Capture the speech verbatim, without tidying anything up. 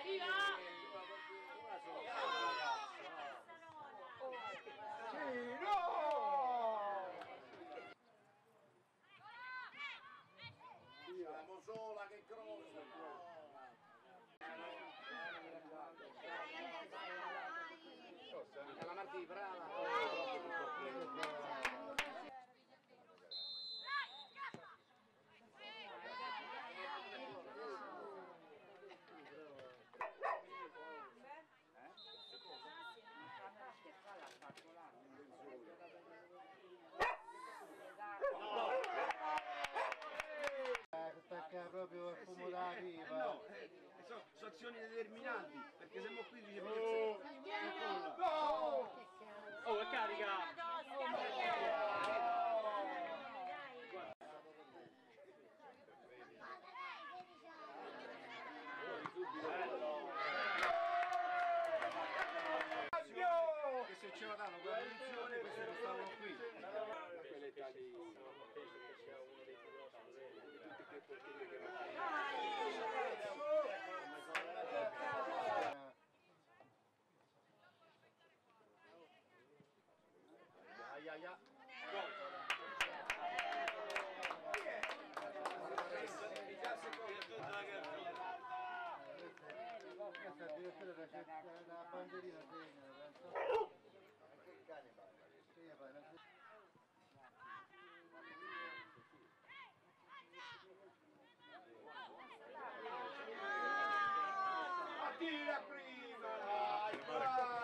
Siamo sola che grossa! La Martì, brava! Attacca proprio al fumo da riva. No, eh, sono so azioni determinanti, perché siamo qui dice oh, no! Oh, è carica! che se ce la danno quella posizione questi non stavano qui. Quelle tali penso che sia uno dei piloti tutti che portieri che Ai ai ai. Questa addirittura la banderina segna, penso. Che cane parla? Sì, parla. Attira prima! Dai, bravo!